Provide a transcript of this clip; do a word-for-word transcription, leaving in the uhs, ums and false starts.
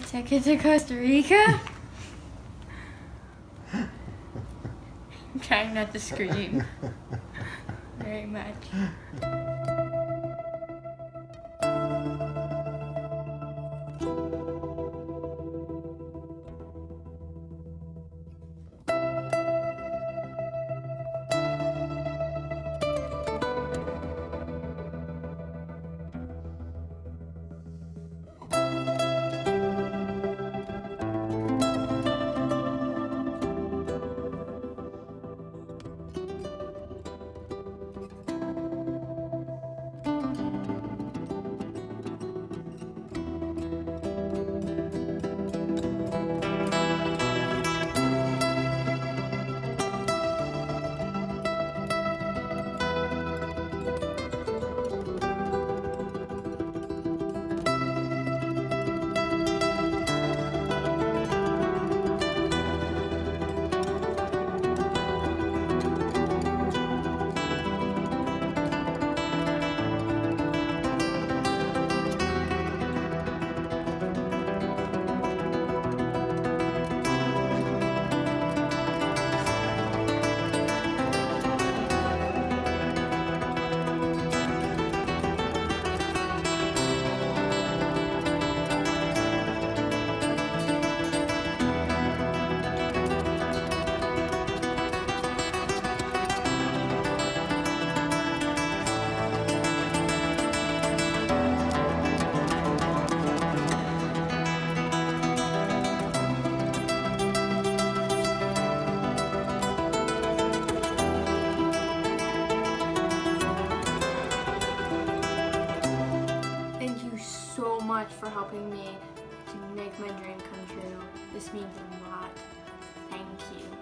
ticket to Costa Rica? I'm trying not to scream very much. So much for helping me to make my dream come true. This means a lot. Thank you.